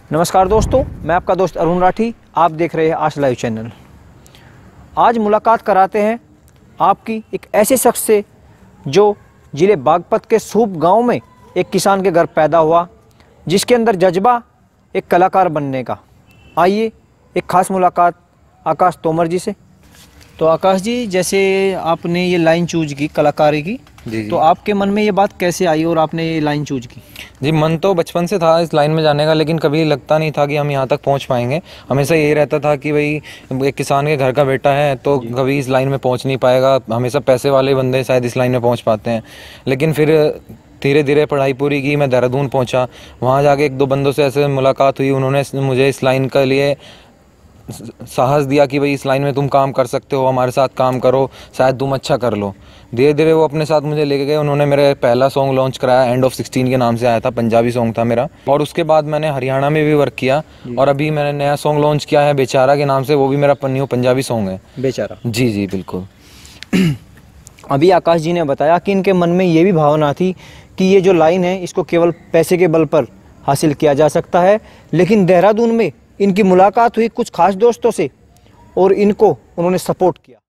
नमस्कार दोस्तों, मैं आपका दोस्त अरुण राठी। आप देख रहे हैं आश लाइव चैनल। आज मुलाकात कराते हैं आपकी एक ऐसे शख्स से जो जिले बागपत के सूप गांव में एक किसान के घर पैदा हुआ, जिसके अंदर जज्बा एक कलाकार बनने का। आइए एक ख़ास मुलाकात आकाश तोमर जी से। तो आकाश जी, जैसे आपने ये लाइन चूज की कलाकारी की, तो आपके मन में ये बात कैसे आई और आपने ये लाइन चूज की? जी, मन तो बचपन से था इस लाइन में जाने का, लेकिन कभी लगता नहीं था कि हम यहाँ तक पहुँच पाएंगे। हमेशा यही रहता था कि भाई एक किसान के घर का बेटा है तो कभी इस लाइन में पहुँच नहीं पाएगा। हमेशा पैसे वाले बंदे शायद इस लाइन में पहुँच पाते हैं। लेकिन फिर धीरे धीरे पढ़ाई पूरी की, मैं देहरादून पहुँचा। वहाँ जाके एक दो बंदों से ऐसे मुलाकात हुई, उन्होंने मुझे इस लाइन के लिए साहस दिया कि भाई इस लाइन में तुम काम कर सकते हो, हमारे साथ काम करो, शायद तुम अच्छा कर लो। धीरे धीरे वो अपने साथ मुझे लेके गए। उन्होंने मेरे पहला सॉन्ग लॉन्च कराया, एंड ऑफ 16 के नाम से आया था, पंजाबी सॉन्ग था मेरा। और उसके बाद मैंने हरियाणा में भी वर्क किया और अभी मैंने नया सॉन्ग लॉन्च किया है बेचारा के नाम से, वो भी मेरा न्यू पंजाबी सॉन्ग है। बेचारा? जी जी बिल्कुल। अभी आकाश जी ने बताया कि इनके मन में ये भी भावना थी कि ये जो लाइन है इसको केवल पैसे के बल पर हासिल किया जा सकता है, लेकिन देहरादून में इनकी मुलाकात हुई कुछ खास दोस्तों से और इनको उन्होंने सपोर्ट किया।